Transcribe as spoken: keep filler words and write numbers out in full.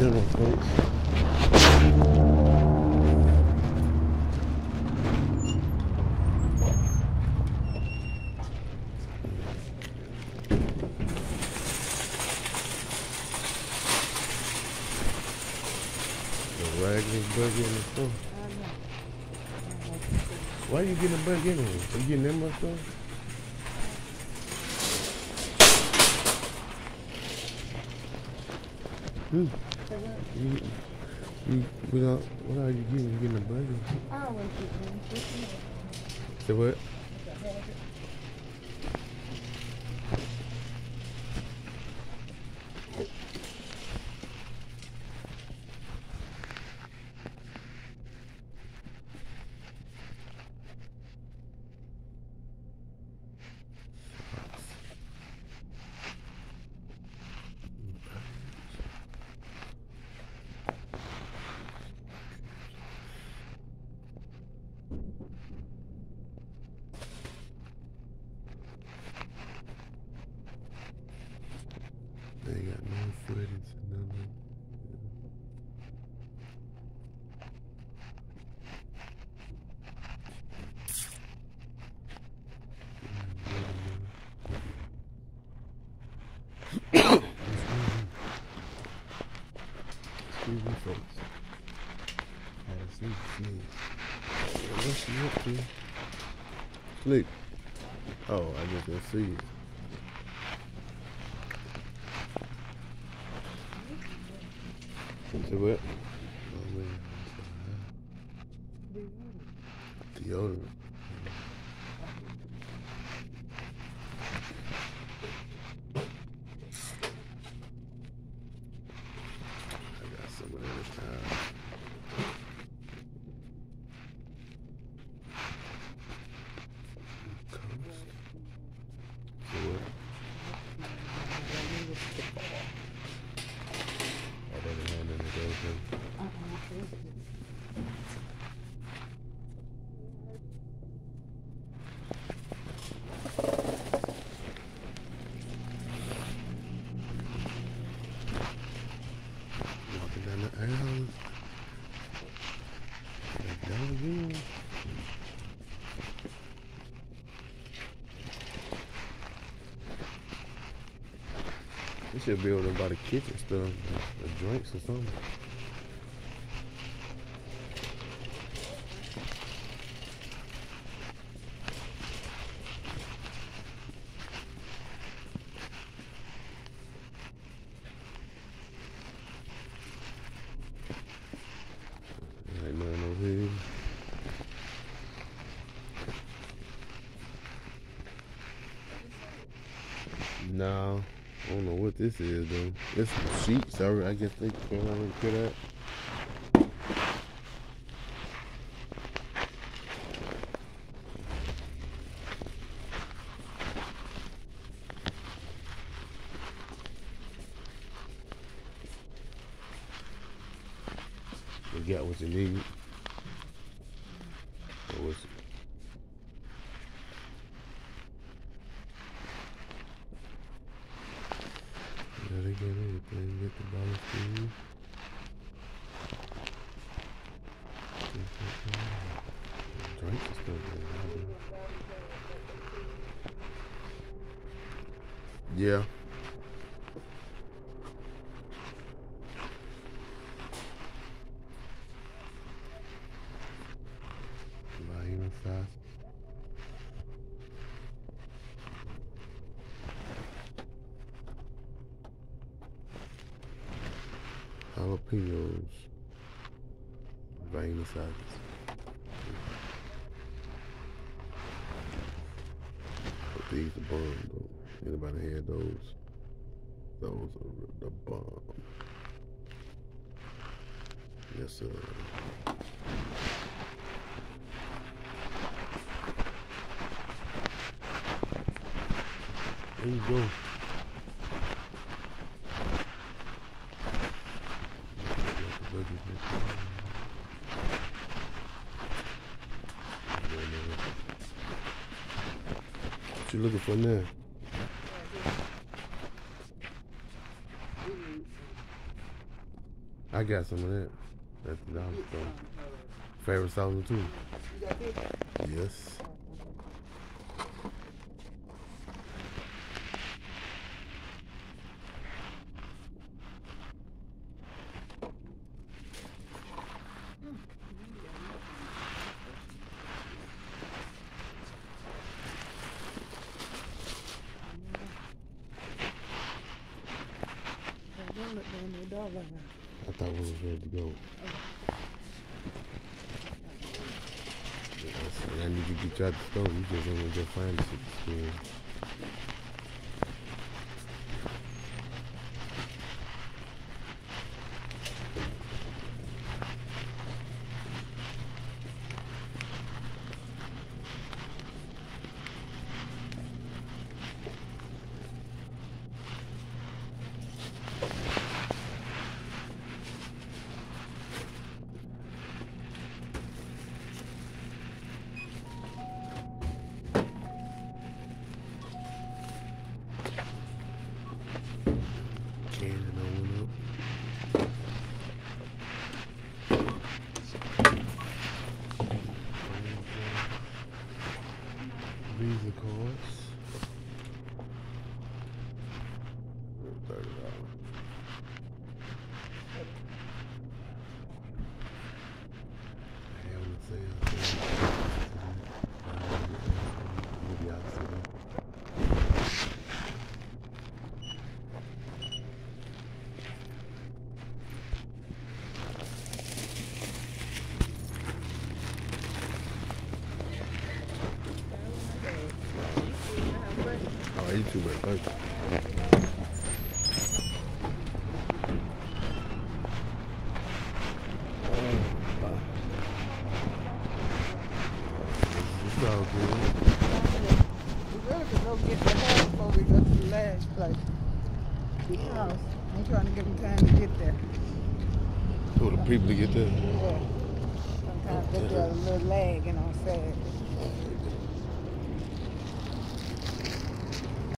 channel, folks. The raggedy buggy in the store. Why you getting a buggy anyway? You getting that much stuff? Hmm. You, you, without, what are you getting? You getting a buggy? I always get one. Say what? They got no footage and nothing. Excuse me, folks. Had a sleep sneeze. What's she up to? Sleep. Oh, I just didn't see it. Say what? Oh man. Deodorant. I got some of that this time. Coast. Say what? I didn't have none of those. Walking down the aisle. Back down again. We should be able to buy the kitchen stuff, the drinks or something. Ain't nothing over here. No, I don't know what this is though. It's some sheets. I, I guess they can't already put that. You got what you need. Or what's it? Yeah, they got everything. Get the dollar food. Drinks and stuff. Yeah. Bahia sauce. Jalapenos. Bahia sauce. But these the bomb though. Anybody had those? Those are the bomb. Yes, sir. There you go. What you looking for now? I got some of that. That's the dollar store. Favorite sauce too. You got this? Yes. I thought we was ready to go. Yes, I need to get you out the store. You just want to go find us at the store. Visa cards. thirty dollars. Hell, let's say maybe I'll see them. Oh, you too much. Thank you. It's all good. We really could go get the hair before we go to the last place. Because I'm trying to give them time to get there. For the people to get there. Yeah. Sometimes they got a little lag and on Saturday.